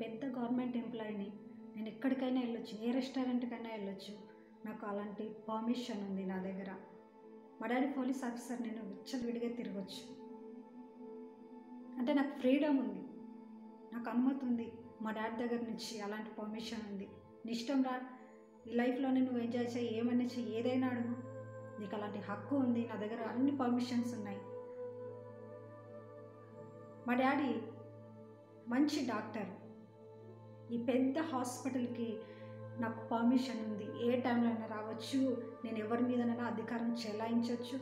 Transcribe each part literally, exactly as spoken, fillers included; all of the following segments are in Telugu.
పెద్ద గవర్నమెంట్ ఎంప్లాయీని, నేను ఎక్కడికైనా వెళ్ళొచ్చు, ఏ రెస్టారెంట్కైనా వెళ్ళొచ్చు, నాకు అలాంటి పర్మిషన్ ఉంది నా దగ్గర. మా డాడీ పోలీస్ ఆఫీసర్, నేను విచ్చలవిడిగా తిరగచ్చు. అంటే నాకు ఫ్రీడమ్ ఉంది, నాకు అనుమతి ఉంది మా డాడీ దగ్గర నుంచి, అలాంటి పర్మిషన్ ఉంది. నీ ఇష్టం రా, ఈ లైఫ్లోనే నువ్వు ఎంజాయ్ చేయి, ఏమైనా చెయ్యి, ఏదైనా అడుగు, నీకు అలాంటి హక్కు ఉంది. నా దగ్గర అన్ని పర్మిషన్స్ ఉన్నాయి. మా డాడీ మంచి డాక్టర్, ఈ పెద్ద హాస్పిటల్కి నాకు పర్మిషన్ ఉంది. ఏ టైంలో అయినా రావచ్చు, నేను ఎవరి మీదనైనా అధికారం చెలాయించవచ్చు,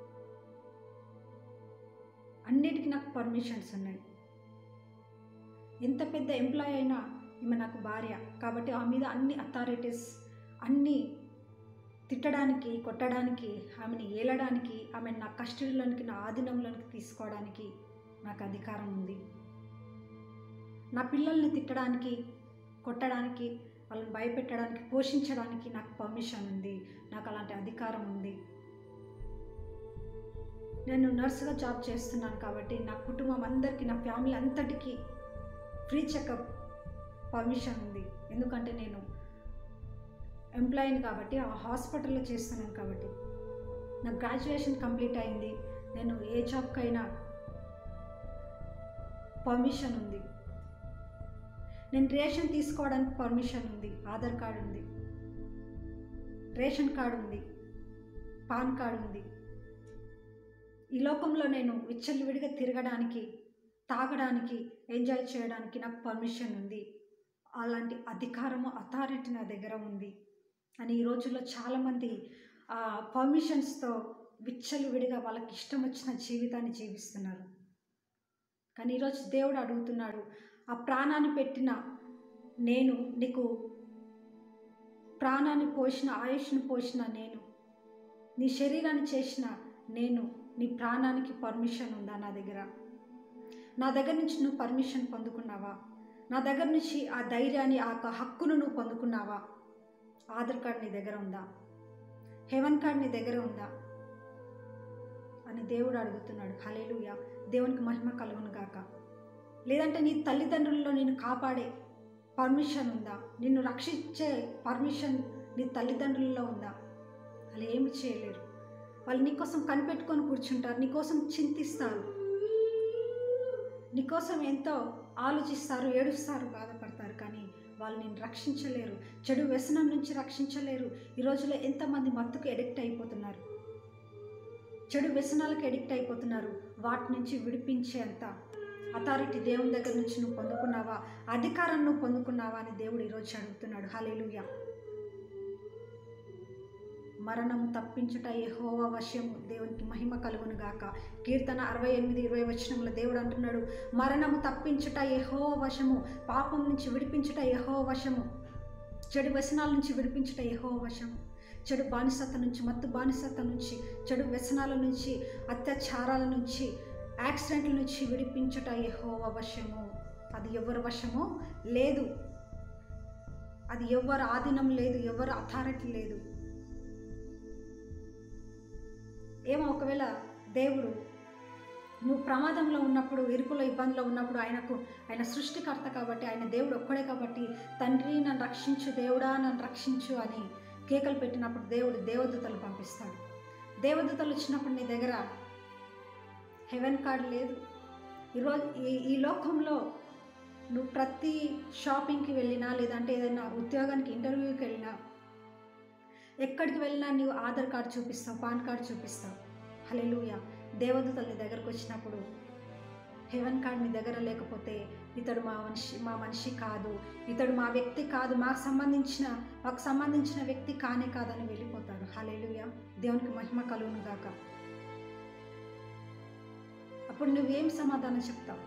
అన్నిటికీ నాకు పర్మిషన్స్ ఉన్నాయి. ఎంత పెద్ద ఎంప్లాయీ అయినా ఈమె నాకు భార్య కాబట్టి ఆమె మీద అన్ని అథారిటీస్, అన్నీ తిట్టడానికి, కొట్టడానికి, ఆమెను ఏలడానికి, ఆమెను నా కస్టడీలోనికి, నా ఆధీనంలోనికి తీసుకోవడానికి నాకు అధికారం ఉంది. నా పిల్లల్ని తిట్టడానికి, కొట్టడానికి, వాళ్ళని భయపెట్టడానికి, పోషించడానికి నాకు పర్మిషన్ ఉంది, నాకు అలాంటి అధికారం ఉంది. నేను నర్సుగా జాబ్ చేస్తున్నాను కాబట్టి నా కుటుంబం అందరికీ, నా ఫ్యామిలీ అంతటికీ ఫ్రీ చెకప్ పర్మిషన్ ఉంది. ఎందుకంటే నేను ఎంప్లాయీని కాబట్టి, ఆ హాస్పిటల్లో చేస్తున్నాను కాబట్టి. నా గ్రాడ్యుయేషన్ కంప్లీట్ అయింది, నేను ఏ జాబ్కైనా పర్మిషన్ ఉంది. నేను రేషన్ తీసుకోవడానికి పర్మిషన్ ఉంది, ఆధార్ కార్డు ఉంది, రేషన్ కార్డు ఉంది, పాన్ కార్డు ఉంది. ఈ లోకంలో నేను విచ్చలవిడిగా తిరగడానికి, తాగడానికి, ఎంజాయ్ చేయడానికి నాకు పర్మిషన్ ఉంది. అలాంటి అధికారము, అథారిటీ నా దగ్గర ఉంది అని ఈ రోజుల్లో చాలామంది ఆ పర్మిషన్స్తో విచ్చలవిడిగా వాళ్ళకి ఇష్టం వచ్చిన జీవితాన్ని జీవిస్తున్నారు. కానీ ఈరోజు దేవుడు అడుగుతున్నాడు, ఆ ప్రాణాన్ని పెట్టిన నేను, నీకు ప్రాణాన్ని పోసిన, ఆయుష్ను పోసిన నేను, నీ శరీరాన్ని చేసిన నేను, నీ ప్రాణానికి పర్మిషన్ ఉందా నా దగ్గర? నా దగ్గర నుంచి నువ్వు పర్మిషన్ పొందుకున్నావా? నా దగ్గర నుంచి ఆ ధైర్యాన్ని, ఆ హక్కును నువ్వు పొందుకున్నావా? ఆధార్ కార్డు నీ దగ్గర ఉందా? హెవెన్ కార్డు నీ దగ్గర ఉందా అని దేవుడు అడుగుతున్నాడు. హల్లెలూయా, దేవునికి మహిమ కలుగును గాక. లేదంటే నీ తల్లిదండ్రులలో నిన్ను కాపాడే పర్మిషన్ ఉందా? నిన్ను రక్షించే పర్మిషన్ నీ తల్లిదండ్రులలో ఉందా? వాళ్ళు ఏమి చేయలేరు. వాళ్ళు నీకోసం కనిపెట్టుకొని కూర్చుంటారు, నీకోసం చింతిస్తారు, నీకోసం ఎంతో ఆలోచిస్తారు, ఏడుస్తారు, బాధపడతారు. కానీ వాళ్ళు నిన్ను రక్షించలేరు, చెడు వ్యసనం నుంచి రక్షించలేరు. ఈ రోజులో ఎంతమంది మత్తుకు ఎడిక్ట్ అయిపోతున్నారు, చెడు వ్యసనాలకు ఎడిక్ట్ అయిపోతున్నారు. వాటి నుంచి విడిపించేంత అథారిటీ దేవుని దగ్గర నుంచి నువ్వు పొందుకున్నావా? అధికారం నువ్వు పొందుకున్నావా అని దేవుడు ఈరోజు అడుగుతున్నాడు. హల్లెలూయా. మరణము తప్పించుట యెహోవా వశము, దేవునికి మహిమ కలుగును గాక. కీర్తన అరవై ఎనిమిది ఇరవై వచనంలో దేవుడు అంటున్నాడు, మరణము తప్పించుట యెహోవా వశము, పాపం నుంచి విడిపించుట యెహోవా వశము, చెడు వ్యసనాల నుంచి విడిపించుట యెహోవా వశము, చెడు బానిసత్వ నుంచి, మత్తు బానిసత్వ నుంచి, చెడు వ్యసనాల నుంచి, అత్యాచారాల నుంచి, యాక్సిడెంట్ల నుంచి విడిపించుట యెహోవా వశము. అది ఎవరి వశమో లేదు, అది ఎవరి ఆధీనం లేదు, ఎవరి అథారిటీ లేదు. ఏమో ఒకవేళ దేవుడు నువ్వు ప్రమాదంలో ఉన్నప్పుడు, ఇరుకులో ఇబ్బందిలో ఉన్నప్పుడు, ఆయనకు ఆయన సృష్టికర్త కాబట్టి, ఆయన దేవుడు ఒక్కడే కాబట్టి, తండ్రి నన్ను రక్షించు, దేవుడా నన్ను రక్షించు అని కేకలు పెట్టినప్పుడు దేవుడు దేవదూతలు పంపిస్తాడు. దేవదూతలు వచ్చినప్పుడు నీ దగ్గర హెవెన్ కార్డ్ లేదు. ఈరోజు ఈ ఈ లోకంలో నువ్వు ప్రతి షాపింగ్కి వెళ్ళినా, లేదంటే ఏదైనా ఉద్యోగానికి ఇంటర్వ్యూకి వెళ్ళినా, ఎక్కడికి వెళ్ళినా నీవు ఆధార్ కార్డు చూపిస్తావు, పాన్ కార్డు చూపిస్తావు. హల్లెలూయా. దేవదూతలు నీ దగ్గరకు వచ్చినప్పుడు హెవెన్ కార్డ్ నీ దగ్గర లేకపోతే, ఇతడు మా మనిషి మా మనిషి కాదు, ఇతడు మా వ్యక్తి కాదు, మాకు సంబంధించిన మాకు సంబంధించిన వ్యక్తి కానే కాదని వెళ్ళిపోతాడు. హల్లెలూయా. దేవునికి మహిమ కలుగును గాక. అప్పుడు నువ్వేం సమాధానం చెప్తావు?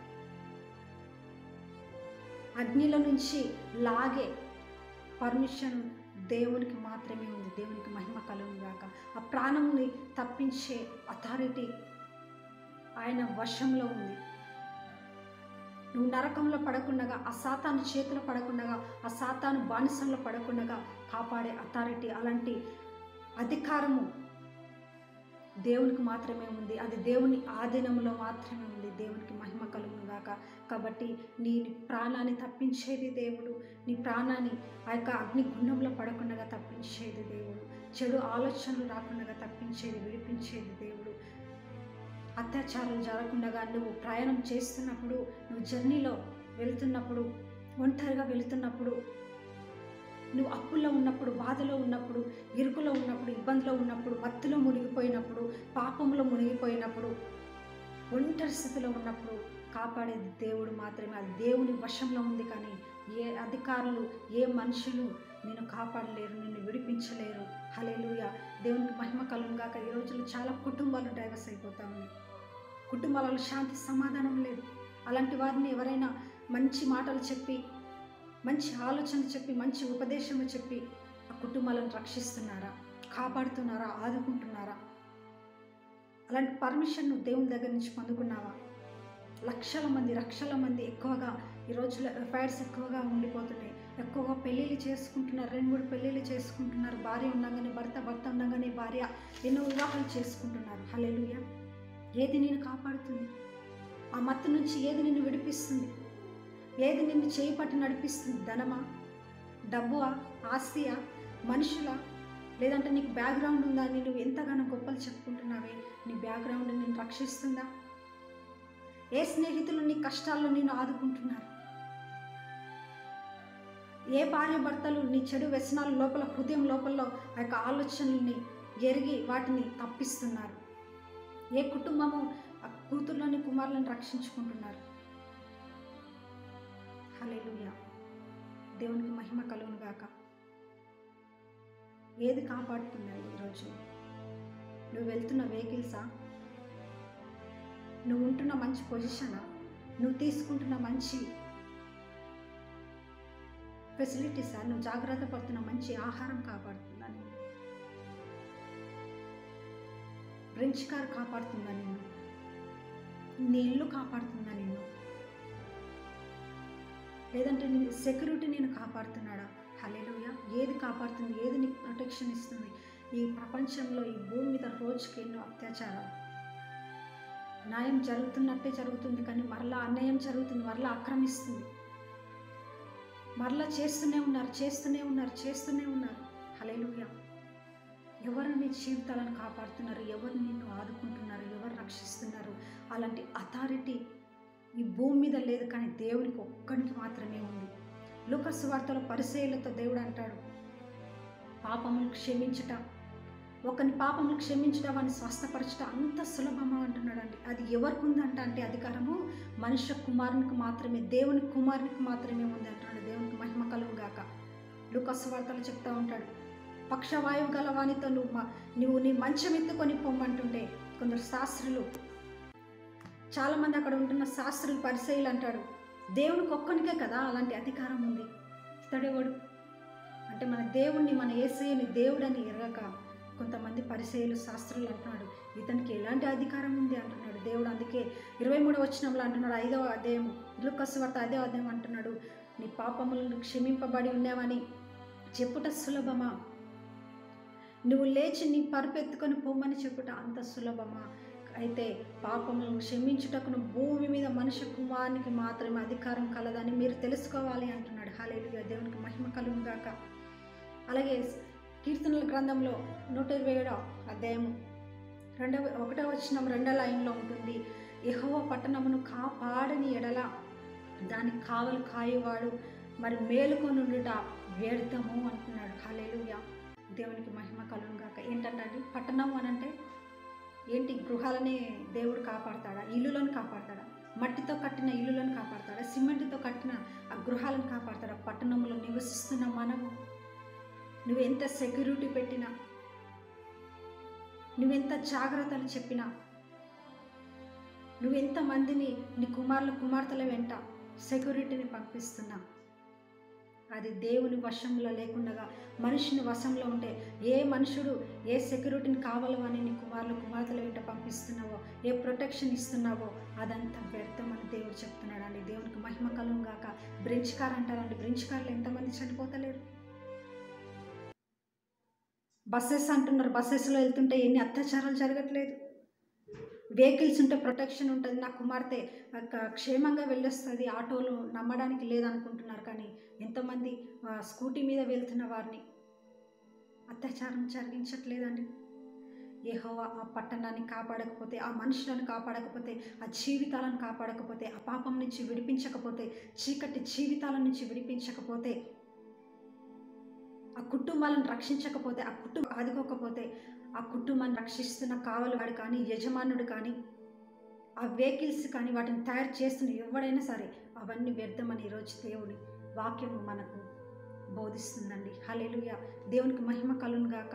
అగ్నిలో నుంచి లాగే పర్మిషన్ దేవునికి మాత్రమే ఉంది. దేవునికి మహిమ కలుగును గాక. ఆ ప్రాణంని తప్పించే అథారిటీ ఆయన వశంలో ఉంది. నువ్వు నరకంలో పడకుండగా, ఆ సాతాను చేతిలో పడకుండగా, ఆ సాతాను బానిసంలో పడకుండగా కాపాడే అథారిటీ, అలాంటి అధికారము దేవునికి మాత్రమే ఉంది. అది దేవుని ఆధీనంలో మాత్రమే ఉంది. దేవునికి మహిమ కలుగును గాక. గాక. కాబట్టి నీ ప్రాణాన్ని తప్పించేది దేవుడు, నీ ప్రాణాన్ని ఆ యొక్క అగ్నిగుండంలో పడకుండా తప్పించేది దేవుడు, చెడు ఆలోచనలు రాకుండా తప్పించేది విడిపించేది దేవుడు. అత్యాచారం జరగకుండా నువ్వు ప్రయాణం చేస్తున్నప్పుడు, నువ్వు జర్నీలో వెళుతున్నప్పుడు, ఒంటరిగా వెళుతున్నప్పుడు, నువ్వు అప్పుల్లో ఉన్నప్పుడు, బాధలో ఉన్నప్పుడు, ఇరుకులో ఉన్నప్పుడు, ఇబ్బందిలో ఉన్నప్పుడు, మత్తులో మునిగిపోయినప్పుడు, పాపంలో మునిగిపోయినప్పుడు, ఒంటరి స్థితిలో ఉన్నప్పుడు కాపాడేది దేవుడు మాత్రమే. అది దేవుని వశంలో ఉంది. కానీ ఏ అధికారులు, ఏ మనుషులు నిన్ను కాపాడలేరు, నిన్ను విడిపించలేరు. హల్లెలూయా. దేవునికి మహిమ కలుగును గాక. ఈ రోజుల్లో చాలా కుటుంబాలు డైవర్స్ అయిపోతా ఉన్నాయి. కుటుంబాలలో శాంతి సమాధానం లేదు. అలాంటి వారిని ఎవరైనా మంచి మాటలు చెప్పి, మంచి ఆలోచనలు చెప్పి, మంచి ఉపదేశము చెప్పి ఆ కుటుంబాలను రక్షిస్తున్నారా, కాపాడుతున్నారా, ఆదుకుంటున్నారా? అలాంటి పర్మిషన్ నువ్వు దేవుని దగ్గర నుంచి పొందుకున్నావా? లక్షల మంది లక్షల మంది ఎక్కువగా ఈ రోజుల్లో ఎఫైర్స్ ఎక్కువగా ఉండిపోతున్నాయి. ఎక్కువగా పెళ్ళిళ్ళు చేసుకుంటున్నారు, రెండు మూడు పెళ్ళిళ్ళు చేసుకుంటున్నారు. భార్య ఉండగానే భర్త, భర్త ఉండగానే భార్య, ఎన్నో వివాహాలు చేసుకుంటున్నారు. హల్లెలూయా. ఏది నిన్ను కాపాడుతుంది? ఆ మత్తు నుంచి ఏది నిన్ను విడిపిస్తుంది? ఏది నిన్ను చేయి పట్టి నడిపిస్తుంది? ధనమా, డబ్బువా, ఆస్తియా, మనుషులా? లేదంటే నీకు బ్యాక్గ్రౌండ్ ఉందా? నువ్వు ఎంతగానో గొప్పలు చెప్పుకుంటున్నావే, నీ బ్యాక్గ్రౌండ్ నిన్ను రక్షిస్తుందా? ఏ స్నేహితులు నీ కష్టాల్లో నిన్ను ఆదుకుంటున్నారు? ఏ భార్య భర్తలు నీ చెడు వ్యసనాల లోపల, హృదయం లోపల ఆ యొక్క ఆలోచనల్ని ఎరిగి వాటిని తప్పిస్తున్నారు? ఏ కుటుంబము ఆ కూతుర్లని, కుమారులను రక్షించుకుంటున్నారు? హల్లెలూయా. దేవునికి మహిమ కలుగును గాక. ఏది కాపాడుతుందండి ఈరోజు? నువ్వు వెళ్తున్న వెహికల్సా? నువ్వు ఉంటున్న మంచి పొజిషనా? నువ్వు తీసుకుంటున్న మంచి ఫెసిలిటీసా? నువ్వు జాగ్రత్త పడుతున్న మంచి ఆహారం కాపాడుతుందా నేను? రెంచ్ కార్ కాపాడుతుందా నిన్ను? నీ ఇల్లు కాపాడుతుందా నిన్ను? లేదంటే నీ సెక్యూరిటీ నేను కాపాడుతున్నాడా? హల్లెలూయా. ఏది కాపాడుతుంది? ఏది నీకు ప్రొటెక్షన్ ఇస్తుంది? ఈ ప్రపంచంలో, ఈ భూమి మీద రోజుకి ఎన్నో అత్యాచారాలు. న్యాయం జరుగుతున్నట్టే జరుగుతుంది, కానీ మరలా అన్యాయం జరుగుతుంది, మరలా ఆక్రమిస్తుంది, మరలా చేస్తూనే ఉన్నారు, చేస్తూనే ఉన్నారు, చేస్తూనే ఉన్నారు. హల్లెలూయా. ఎవరు నీ జీవితాలను కాపాడుతున్నారు? ఎవరు నిన్ను ఆదుకుంటున్నారు? ఎవరు రక్షిస్తున్నారు? అలాంటి అథారిటీ ఈ భూమి మీద లేదు, కానీ దేవునికి ఒక్కడికి మాత్రమే ఉంది. లూకా సువార్తలో పరిసయ్యులతో దేవుడు అంటాడు, పాపములు క్షమించుట, ఒకని పాపములు క్షమించుట, వాడిని స్వస్థపరచుట అంత సులభమా అంటున్నాడండి. అది ఎవరికి ఉందంట అంటే అధికారము మనుష్య కుమారునికి మాత్రమే, దేవుని కుమారునికి మాత్రమే ఉంది అంటున్నాడు. దేవునికి మహిమ కలుగును గాక. లూకా సువార్తలో చెప్తా ఉంటాడు, పక్షవాయువు గల వానితో నువ్వు నువ్వు నీ మంచం ఎత్తుకొని పొమ్మంటుంటే కొందరు శాస్త్రులు, చాలామంది అక్కడ ఉంటున్న శాస్త్రులు, పరిసయ్యులు అంటాడు, దేవునికి ఒక్కనికే కదా అలాంటి అధికారం ఉంది. ఇతడేవాడు అంటే మన దేవుణ్ణి, మన యేసయ్యని దేవుడని ఎరగక కొంతమంది పరిసయ్యులు, శాస్త్రులు అంటున్నాడు, ఇతనికి ఎలాంటి అధికారం ఉంది అంటున్నాడు దేవుడు. అందుకే ఇరవై మూడవ వచనంలో అంటున్నాడు, ఐదవ అధ్యాయం లూకా సువార్త ఐదవ అధ్యాయం అంటున్నాడు, నీ పాపములను క్షమింపబడి ఉన్నావని చెప్పుట సులభమా? నువ్వు లేచి నీ పరుపెత్తుకొని పొమ్మని చెప్పుట అంత సులభమా? అయితే పాపములను క్షమించుటకును భూమి మీద మనుష్య కుమారునికి మాత్రమే అధికారం కలదని మీరు తెలుసుకోవాలి అంటున్నాడు. హల్లెలూయా. దేవునికి మహిమ కలుగును గాక. అలాగే కీర్తనల గ్రంథంలో నూట ఇరవై ఏడవ అధ్యాయము రెండవ ఒకటవ వచనం రెండవ లైన్లో ఉంటుంది, యెహోవా పట్టణమును కాపాడని ఎడల దానికి కావలి కాయువాడు మరి మేలుకొనుండుట వ్యర్థము అంటున్నాడు. హల్లెలూయా. దేవునికి మహిమ కలుగును గాక. ఏంటంటే పట్టణం అనంటే ఏంటి? గృహాలనే దేవుడు కాపాడతాడా? ఇల్లులను కాపాడతాడా? మట్టితో కట్టిన ఇల్లులను కాపాడతాడా? సిమెంట్తో కట్టిన ఆ గృహాలను కాపాడతాడా? పట్టణంలో నివసిస్తున్న మనము, నువ్వు ఎంత సెక్యూరిటీ పెట్టినా, నువ్వెంత జాగ్రత్తలు చెప్పినా, నువ్వెంత మందిని నీ కుమారులు కుమార్తెల వెంట సెక్యూరిటీని పంపిస్తున్నా, అది దేవుని వశంలో లేకుండా మనిషిని వశంలో ఉంటే, ఏ మనుషుడు ఏ సెక్యూరిటీని కావాలో అని నీ కుమారులు కుమార్తెల వెంట పంపిస్తున్నావో, ఏ ప్రొటెక్షన్ ఇస్తున్నావో అదంతా వ్యర్థమని దేవుడు చెప్తున్నాడు అండి. దేవునికి మహిమ కలుగును గాక. బ్రెంచ్ కార్ అంటారండి, బ్రెంచ్ కార్లు ఎంతమంది చనిపోతలేరు? బస్సెస్ అంటున్నారు, బస్సెస్లో వెళ్తుంటే ఎన్ని అత్యాచారాలు జరగట్లేదు? వెహికల్స్ ఉంటే ప్రొటెక్షన్ ఉంటుంది, నా కుమార్తె క్షేమంగా వెళ్ళొస్తుంది, ఆటోలు నమ్మడానికి లేదనుకుంటున్నారు. కానీ ఎంతోమంది స్కూటీ మీద వెళ్తున్న వారిని అత్యాచారం జరిగించట్లేదండి. యెహోవా ఆ పట్టణాన్ని కాపాడకపోతే, ఆ మనుషులను కాపాడకపోతే, ఆ జీవితాలను కాపాడకపోతే, ఆ పాపం నుంచి విడిపించకపోతే, చీకటి జీవితాల నుంచి విడిపించకపోతే, ఆ కుటుంబాలను రక్షించకపోతే, ఆ కుటుంబం ఆదుకోకపోతే, ఆ కుటుంబాన్ని రక్షిస్తున్న కావలివాడు కానీ, యజమానుడు కానీ, ఆ వెహికల్స్ కానీ, వాటిని తయారు చేస్తున్న ఎవడైనా సరే అవన్నీ వ్యర్థమని ఈరోజు దేవుడి వాక్యం మనకు బోధిస్తుందండి. హల్లెలూయా. దేవునికి మహిమ కలుగును గాక.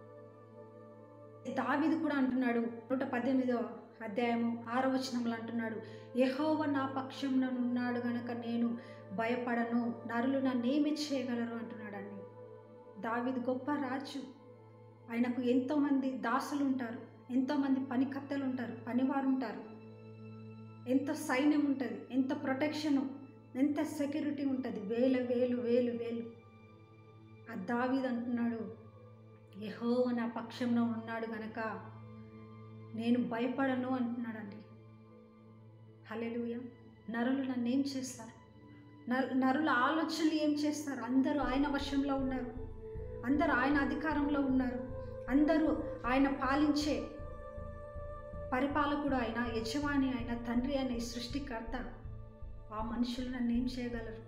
దావీదు కూడా అంటున్నాడు, నూట పద్దెనిమిదో అధ్యాయము ఆరో వచనంలో అంటున్నాడు, యెహోవా నా పక్షంలో ఉన్నాడు గనక నేను భయపడను, నరులు నన్నేమి చేయగలరు అంటున్నాడండి. దావీదు గొప్ప రాజు. ఆయనకు ఎంతోమంది దాసులు ఉంటారు, ఎంతోమంది పనికత్తెలు ఉంటారు, పనివారు ఉంటారు, ఎంత సైన్యం ఉంటుంది, ఎంత ప్రొటెక్షను, ఎంత సెక్యూరిటీ ఉంటుంది, వేలు వేలు వేలు వేలు. ఆ దావీదు అంటున్నాడు, యెహోవా నా పక్షంలో ఉన్నాడు గనక నేను భయపడను అంటున్నాడండి. హల్లెలూయా. నరులు నన్ను ఏం చేస్తారు? నరుల ఆలోచనలు ఏం చేస్తారు? అందరూ ఆయన వశంలో ఉన్నారు, అందరూ ఆయన అధికారంలో ఉన్నారు, అందరూ ఆయన పాలించే పరిపాలకుడు ఆయన, యజమాని ఆయన, తండ్రి ఆయన, ఈ సృష్టికర్త. ఆ మనుషులు నన్ను ఏం చేయగలరు?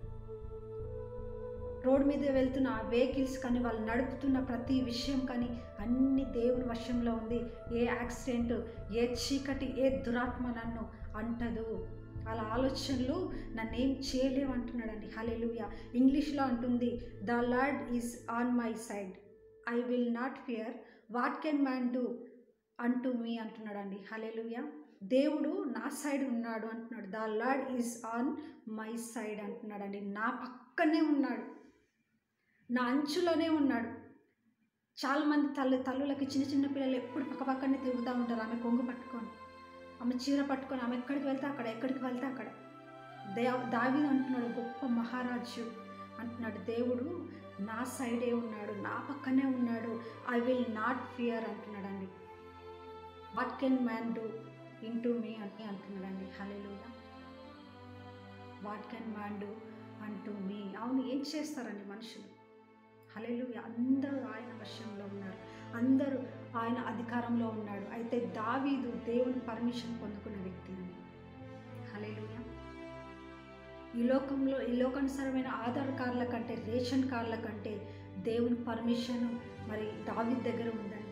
రోడ్ మీద వెళ్తున్న ఆ వెహికల్స్ కానీ, వాళ్ళు నడుపుతున్న ప్రతి విషయం కానీ అన్ని దేవుని వశంలో ఉంది. ఏ యాక్సిడెంట్, ఏ చీకటి, ఏ దురాత్మ నన్ను అంటదు. వాళ్ళ ఆలోచనలు నన్ను ఏం చేయలేవు అంటున్నాడండి. హల్లెలూయా. ఇంగ్లీష్లో అంటుంది, the lord is on my side, I will not fear, what can man do అంటూ మీ అంటున్నాడండి. హల్లెలూయా. దేవుడు నా సైడ్ ఉన్నాడు అంటున్నాడు. The lord is on my side అంటున్నాడండి. నా పక్కనే ఉన్నాడు, నా అంచులోనే ఉన్నాడు. చాలామంది తల్లి తల్లులకి చిన్న చిన్న పిల్లలు ఎప్పుడు పక్క పక్కనే తిరుగుతూ ఉంటారు, ఆమె కొంగు పట్టుకొని, ఆమె చీర పట్టుకొని, ఆమె ఎక్కడికి వెళ్తే అక్కడ, ఎక్కడికి వెళ్తే అక్కడ. దే దావీదు అంటున్నాడు, గొప్ప మహారాజు అంటున్నాడు, దేవుడు నా సైడే ఉన్నాడు, నా పక్కనే ఉన్నాడు, ఐ విల్ నాట్ ఫియర్ అంటున్నాడండి. What can man do into మీ అని అంటున్నాడండి. Hallelujah. What can man do అంటూ మీ. అవును, ఏం చేస్తారండి మనుషులు? హల్లెలూయా. అందరూ ఆయన వశంలో ఉన్నారు, అందరూ ఆయన అధికారంలో ఉన్నాడు. అయితే దావీదు దేవుని పర్మిషన్ పొందుకున్న వ్యక్తి అండి. హల్లెలూయా. ఈ లోకంలో ఈ లోకానుసారమైన ఆధార్ కార్డుల కంటే, రేషన్ కార్డుల కంటే దేవుని పర్మిషన్ మరి దావీదు దగ్గర ఉందండి.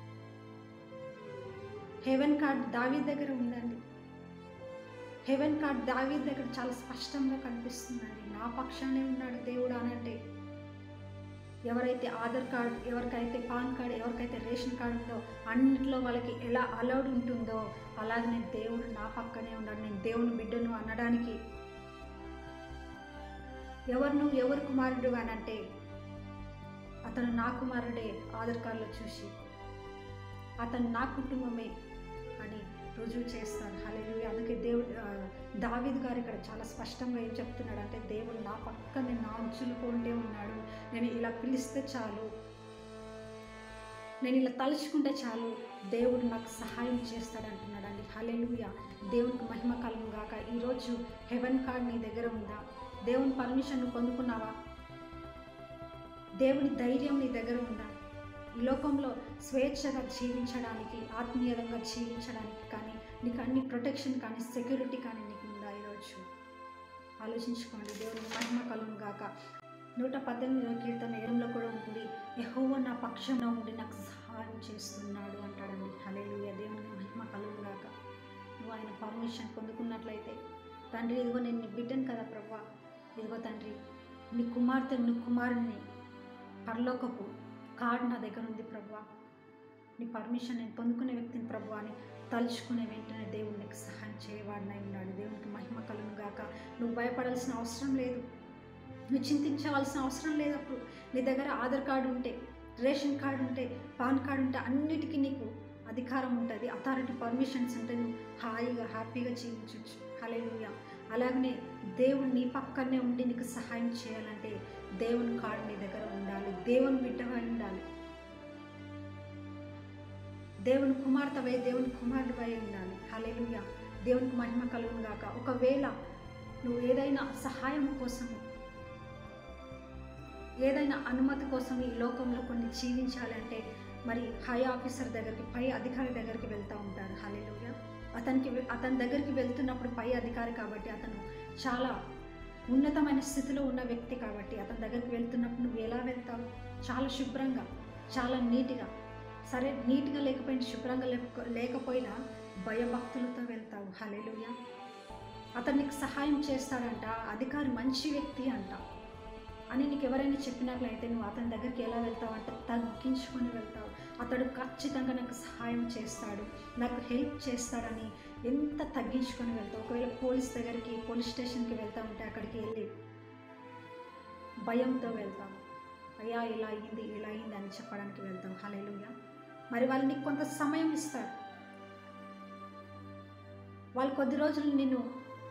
హెవెన్ కార్డ్ దావీదు దగ్గర ఉందండి. హెవెన్ కార్డ్ దావీదు దగ్గర చాలా స్పష్టంగా కనిపిస్తుందండి. నా పక్షానే ఉన్నాడు దేవుడు అనంటే, ఎవరైతే ఆధార్ కార్డ్, ఎవరికైతే పాన్ కార్డ్, ఎవరికైతే రేషన్ కార్డు ఉందో అన్నింటిలో వాళ్ళకి ఎలా అలౌడ్ ఉంటుందో అలాగనే దేవుడు నా పక్కనే ఉన్నాడు, నేను దేవుని బిడ్డను అనడానికి. ఎవరు నువ్వు, ఎవరు కుమారుడు అని అంటే, అతను నా కుమారుడే ఆధార్ కార్డులో చూసి, అతను నా కుటుంబమే అని రుజువు చేస్తారు. హల్లెలూయా. అందుకే దేవుడు దావీదు గారు ఇక్కడ చాలా స్పష్టంగా ఏం చెప్తున్నాడు అంటే, దేవుడు నా పక్కనే నా అంచులు పోండే ఉన్నాడు, నేను ఇలా పిలిస్తే చాలు, నేను ఇలా తలుచుకుంటే చాలు, దేవుడు నాకు సహాయం చేస్తాడు అంటున్నాడండి. హల్లెలూయా. దేవునికి మహిమ కలుగును గాక. ఈరోజు హెవెన్ కార్డ్ నీ దగ్గర ఉందా? దేవుని పర్మిషన్ పొందుకున్నావా? దేవుని ధైర్యం నీ దగ్గర ఉందా? ఈ లోకంలో స్వేచ్ఛగా జీవించడానికి, ఆత్మీయంగా జీవించడానికి కానీ, నీకు అన్ని ప్రొటెక్షన్ కానీ, సెక్యూరిటీ కానీ నీకు ఉందా? ఈరోజు ఆలోచించుకోండి. దేవుని మహిమ కలుగును గాక. నూట పద్దెనిమిదవ కీర్తన ఏడులో కూడా ఉంటుంది, యెహోవా నా పక్షంలో ఉండి నాకు సహాయం చేస్తున్నాడు అంటాడండి. హల్లెలూయా. దేవునికి మహిమ కలుగును గాక. నువ్వు ఆయన పర్మిషన్ పొందుకున్నట్లయితే, తండ్రి ఇదిగో నేను నీ బిడ్డను కదా ప్రభువా, ఇదిగో తండ్రి నీ కుమార్తె, నీ కుమారుని పరలోకపు కార్డు నా దగ్గర ఉంది ప్రభువా, నీ పర్మిషన్ నేను పొందుకునే వ్యక్తిని ప్రభువా అని తలుచుకునే వెంటనే దేవుడు నీకు సహాయం చేయవాడినై ఉన్నాడు. దేవునికి మహిమ కలుగును గాక. నువ్వు భయపడాల్సిన అవసరం లేదు, నువ్వు చింతించవలసిన అవసరం లేదు. అప్పుడు నీ దగ్గర ఆధార్ కార్డు ఉంటే, రేషన్ కార్డు ఉంటే, పాన్ కార్డు ఉంటే అన్నిటికీ నీకు అధికారం ఉంటుంది, అథారిటీ, పర్మిషన్స్ ఉంటే నువ్వు హాయిగా హ్యాపీగా జీవించవచ్చు. హల్లెలూయా. అలాగనే దేవుడు నీ పక్కనే ఉండి నీకు సహాయం చేయాలంటే దేవుని కార్డు నీ దగ్గర ఉండాలి, దేవుని బిడ్డగా ఉండాలి. దేవుని కుమార్తెవై దేవుని కుమారుడివై ఉండాలి. హల్లెలూయా. దేవునికి మహిమ కలుగును గాక. ఒకవేళ నువ్వు ఏదైనా సహాయం కోసము, ఏదైనా అనుమతి కోసం ఈ లోకంలో కొన్ని జీవించాలంటే మరి హై ఆఫీసర్ దగ్గరికి, పై అధికారి దగ్గరికి వెళ్తూ ఉంటారు. హల్లెలూయా. అతనికి అతని దగ్గరికి వెళ్తున్నప్పుడు పై అధికారి కాబట్టి, అతను చాలా ఉన్నతమైన స్థితిలో ఉన్న వ్యక్తి కాబట్టి అతని దగ్గరికి వెళ్తున్నప్పుడు నువ్వు ఎలా వెళ్తావు? చాలా శుభ్రంగా, చాలా నీట్గా. సరే, నీట్గా లేకపోయినా, శుభ్రంగా లేక లేకపోయినా భయభక్తులతో వెళ్తావు. హల్లెలూయా. అతను నీకు సహాయం చేస్తాడంట, అధికారి మంచి వ్యక్తి అంట అని నీకు ఎవరైనా చెప్పినట్లయితే నువ్వు అతని దగ్గరికి ఎలా వెళ్తావు అంటే తగ్గించుకొని వెళ్తావు. అతడు ఖచ్చితంగా నాకు సహాయం చేస్తాడు, నాకు హెల్ప్ చేస్తాడని ఎంత తగ్గించుకొని వెళ్తావు. ఒకవేళ పోలీస్ దగ్గరికి, పోలీస్ స్టేషన్కి వెళ్తా ఉంటే అక్కడికి వెళ్ళి భయంతో వెళ్తావు. అయ్యా ఇలా అయ్యింది, ఇలా అయ్యింది అని చెప్పడానికి వెళ్తావు. హల్లెలూయా. మరి వాళ్ళు నీకు కొంత సమయం ఇస్తారు. వాళ్ళు కొద్ది రోజులు నిన్ను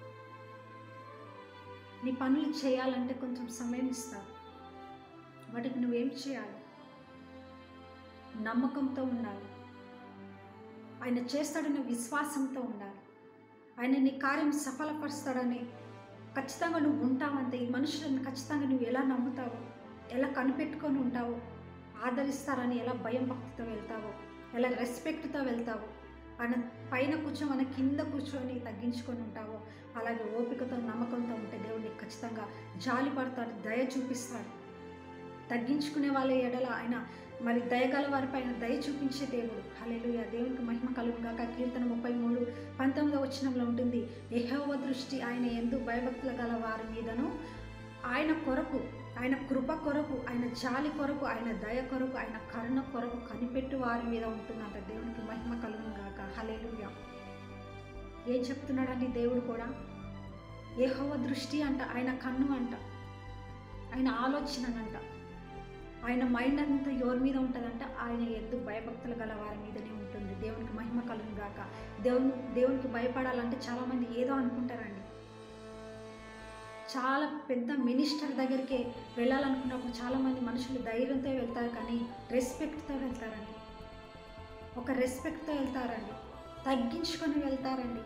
నీ పనులు చేయాలంటే కొంచెం సమయం ఇస్తారు. వాటికి నువ్వేం చేయాలి? నమ్మకంతో ఉండాలి. ఆయన చేస్తాడనే విశ్వాసంతో ఉండాలి. ఆయన నీ కార్యం సఫలపరుస్తాడని ఖచ్చితంగా నువ్వు ఉంటావంతే. ఈ మనుషులను ఖచ్చితంగా నువ్వు ఎలా నమ్ముతావో, ఎలా కనిపెట్టుకొని ఉంటావో, ఆదరిస్తారని ఎలా భయం భక్తితో వెళ్తావో, ఎలా రెస్పెక్ట్తో వెళ్తావో, ఆయన పైన కూర్చొని మన కింద కూర్చొని తగ్గించుకొని ఉంటావో, అలాగే ఓపికతో నమ్మకంతో ఉంటే దేవుడిని ఖచ్చితంగా జాలి పడతాడు, దయ చూపిస్తాడు. తగ్గించుకునే వాళ్ళ ఎడల ఆయన మరి దయగల వారిపై ఆయన దయ చూపించే దేవుడు. హల్లెలూయా. దేవునికి మహిమ కలుగును గాక. కీర్తన ముప్పై మూడు పంతొమ్మిదవ వచనంలో ఉంటుంది, యెహోవా దృష్టి ఆయన యందు భయభక్తులు గల వారి మీదను, ఆయన కొరకు, ఆయన కృప కొరకు, ఆయన జాలి కొరకు, ఆయన దయ కొరకు, ఆయన కరుణ కొరకు కనిపెట్టు వారి మీద ఉంటుందంట. దేవునికి మహిమ కలుగును గాక. హల్లెలూయా. ఏం చెప్తున్నాడండి దేవుడు కూడా? యెహోవా దృష్టి అంట, ఆయన కన్ను అంట, ఆయన ఆలోచననంట, ఆయన మైండ్ అంతా ఎవరి మీద ఉంటుందంట? ఆయన యందు భయభక్తులు గల వారి మీదనే ఉంటుంది. దేవునికి మహిమ కలుగును గాక. దేవుని దేవునికి భయపడాలంటే చాలామంది ఏదో అనుకుంటారండి. చాలా పెద్ద మినిస్టర్ దగ్గరికి వెళ్ళాలనుకున్నప్పుడు చాలామంది మనుషులు ధైర్యంతో వెళ్తారు, కానీ రెస్పెక్ట్తో వెళ్తారండి. ఒక రెస్పెక్ట్తో వెళ్తారండి, తగ్గించుకొని వెళ్తారండి.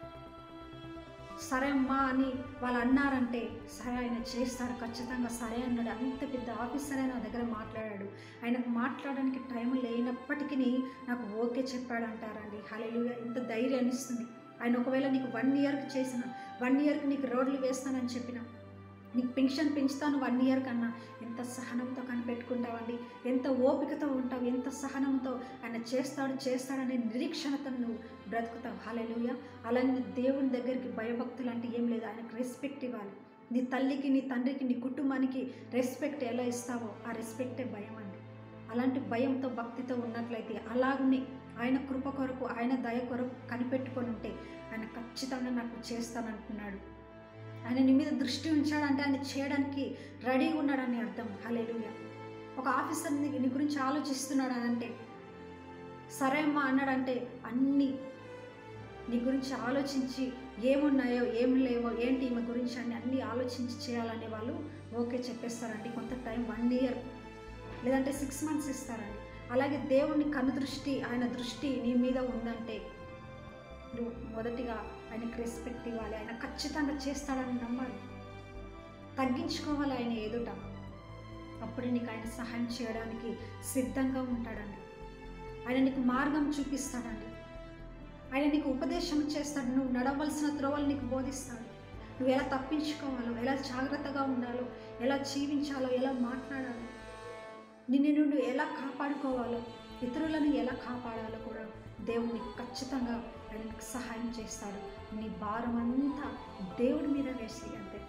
సరే అమ్మా అని వాళ్ళు అన్నారంటే సరే ఆయన చేస్తాడు, ఖచ్చితంగా సరే అన్నాడు. అంత పెద్ద ఆఫీసర్ నా దగ్గర మాట్లాడాడు, ఆయనకు మాట్లాడడానికి టైం లేనప్పటికీ నాకు ఓకే చెప్పాడు అంటారండి. హల్లెలూయా. ఇంత ధైర్యాన్ని ఇస్తుంది. ఆయన ఒకవేళ నీకు వన్ ఇయర్కి చేసిన, వన్ ఇయర్కి నీకు రోడ్లు వేస్తానని చెప్పిన, నీకు పెన్షన్ పెంచుతాను వన్ ఇయర్ కన్నా, ఎంత సహనంతో కనిపెట్టుకుంటావండి, ఎంత ఓపికతో ఉంటావు, ఎంత సహనంతో ఆయన చేస్తాడు చేస్తాడనే నిరీక్షణతో నువ్వు బ్రతుకుతావు. హల్లెలూయా. అలాగే దేవుని దగ్గరికి భయభక్తులు అంటే ఏం లేదు, ఆయనకు రెస్పెక్ట్ ఇవ్వాలి. నీ తల్లికి, నీ తండ్రికి, నీ కుటుంబానికి రెస్పెక్ట్ ఎలా ఇస్తావో ఆ రెస్పెక్టే భయం అండి. అలాంటి భయంతో భక్తితో ఉన్నట్లయితే, అలాగనే ఆయన కృప కొరకు, ఆయన దయ కొరకు కనిపెట్టుకొని ఉంటే ఆయన ఖచ్చితంగా నాకు చేస్తానంటున్నాడు. ఆయన నీ మీద దృష్టి ఉంచాడంటే ఆయన చేయడానికి రెడీగా ఉన్నాడని అర్థం. హల్లెలూయా. ఒక ఆఫీసర్ నీ గురించి ఆలోచిస్తున్నాడు అని అంటే, సరే అమ్మా అన్నాడంటే అన్నీ నీ గురించి ఆలోచించి ఏమున్నాయో ఏం లేవో ఏంటి ఈమె గురించి అని అన్నీ ఆలోచించి చేయాలనే వాళ్ళు ఓకే చెప్పేస్తారండి. కొంత టైం వన్ ఇయర్ లేదంటే సిక్స్ మంత్స్ ఇస్తారండి. అలాగే దేవుని కను దృష్టి, ఆయన దృష్టి నీ మీద ఉందంటే నువ్వు మొదటిగా ఆయనకు రెస్పెక్ట్ ఇవ్వాలి. ఆయన ఖచ్చితంగా చేస్తాడని నమ్మాలి, తగ్గించుకోవాలి ఆయన ఎదుట. అప్పుడు నీకు ఆయన సహాయం చేయడానికి సిద్ధంగా ఉంటాడండి. ఆయన నీకు మార్గం చూపిస్తాడండి. ఆయన నీకు ఉపదేశం చేస్తాడు. నువ్వు నడవలసిన త్రోవలు నీకు బోధిస్తాడు. నువ్వు ఎలా తప్పించుకోవాలో, ఎలా జాగ్రత్తగా ఉండాలో, ఎలా జీవించాలో, ఎలా మాట్లాడాలో, నిన్ను నువ్వు ఎలా కాపాడుకోవాలో, ఇతరులను ఎలా కాపాడాలో కూడా దేవుని ఖచ్చితంగా ఆయనకు సహాయం చేస్తాడు. నీ భారం అంతా దేవుడి మీద వేసి, అంతే.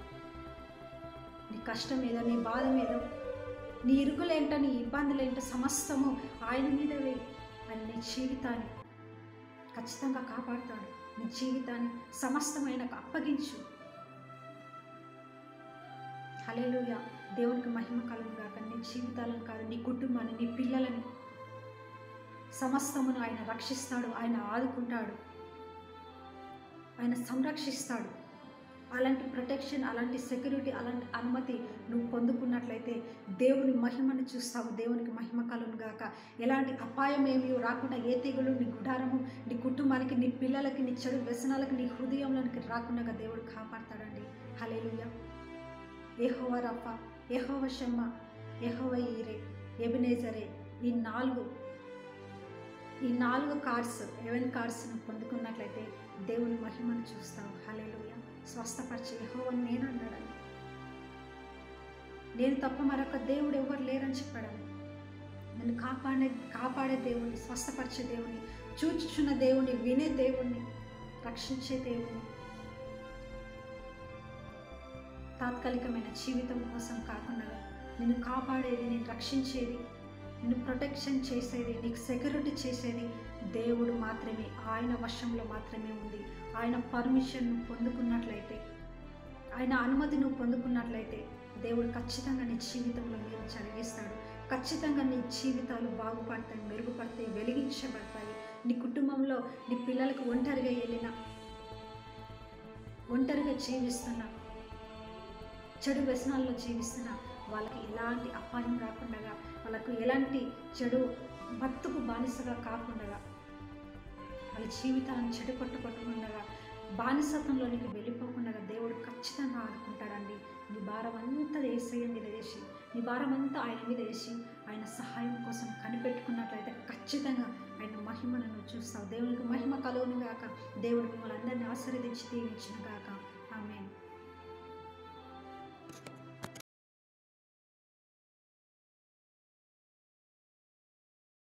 నీ కష్టం ఏదో, నీ బాధ ఏదో, నీ ఇరుగులేంటో, నీ ఇబ్బందులేంటో సమస్తము ఆయన మీద వేయి. ఆయన నీ జీవితాన్ని ఖచ్చితంగా కాపాడుతాడు. నీ జీవితాన్ని సమస్తమైనకు అప్పగించు. హల్లెలూయా. దేవునికి మహిమ కలుగును గాక. నీ జీవితాలను కాదు, నీ కుటుంబాన్ని, నీ పిల్లలని సమస్తమును ఆయన రక్షిస్తాడు, ఆయన ఆదుకుంటాడు, ఆయన సంరక్షిస్తాడు. అలాంటి ప్రొటెక్షన్, అలాంటి సెక్యూరిటీ, అలాంటి అనుమతి నువ్వు పొందుకున్నట్లయితే దేవుని మహిమను చూస్తావు. దేవునికి మహిమ కలుగును గాక. ఎలాంటి అపాయం ఏమీ రాకుండా, ఏ తెగులు నీ గుడారము, నీ కుటుంబానికి, నీ పిల్లలకి, నీ చెడు వ్యసనాలకు, నీ హృదయంలోనికి రాకుండా దేవుడు కాపాడతాడండి. హల్లెలూయా. యెహోవా రఫా, యెహోవా షమ్మా, యెహోవా ఈరే, ఎబెనేజరే, ఈ నాలుగు ఈ నాలుగు కార్డ్స్, ఎవెన్ కార్డ్స్ను పొందుకున్నట్లయితే దేవుని మహిమను చూస్తావు. హల్లెలూయా. స్వస్థపరిచే యెహోవాను నేను అన్నాడని, నేను తప్ప మరొక దేవుడు ఎవరు లేరని చెప్పాడని. నన్ను కాపాడే కాపాడే దేవుణ్ణి, స్వస్థపరిచే దేవుని, చూచుచున్న దేవుని, వినే దేవుణ్ణి, రక్షించే దేవుని, తాత్కాలికమైన జీవితం కోసం కాకుండా నిన్ను కాపాడేది, నేను రక్షించేది, నిన్ను ప్రొటెక్షన్ చేసేది, నీకు సెక్యూరిటీ చేసేది దేవుడు మాత్రమే. ఆయన వశంలో మాత్రమే ఉంది. ఆయన పర్మిషన్ నువ్వు పొందుకున్నట్లయితే, ఆయన అనుమతి నువ్వు పొందుకున్నట్లయితే దేవుడు ఖచ్చితంగా నీ జీవితంలో మీరు జరిగిస్తాడు. ఖచ్చితంగా నీ జీవితాలు బాగుపడతాయి, మెరుగుపడతాయి, వెలిగించబడతాయి. నీ కుటుంబంలో నీ పిల్లలకు ఒంటరిగా వెళ్ళిన, ఒంటరిగా జీవిస్తున్న, చెడు వ్యసనాల్లో జీవిస్తున్న వాళ్ళకి ఎలాంటి అపాయం రాకుండా, వాళ్ళకు ఎలాంటి చెడు మత్తుకు బానిసగా కాకుండా, వాళ్ళ జీవితాలను చెడు కొట్టుకొట్టకుండా, బానిసత్వంలోనికి వెళ్ళిపోకుండా దేవుడు ఖచ్చితంగా ఆదుకుంటాడండి. నీ భారం అంతా యేసయ్య మీద వేసి, నీ భారం అంతా ఆయన మీద వేసి, ఆయన సహాయం కోసం కనిపెట్టుకున్నట్లయితే ఖచ్చితంగా ఆయన మహిమను నువ్వు చూస్తావు. దేవునికి మహిమ కలుగును గాక. దేవుడు మిమ్మల్ని అందరినీ ఆశీర్వదించి దీవించును గాక. ఆమేన్.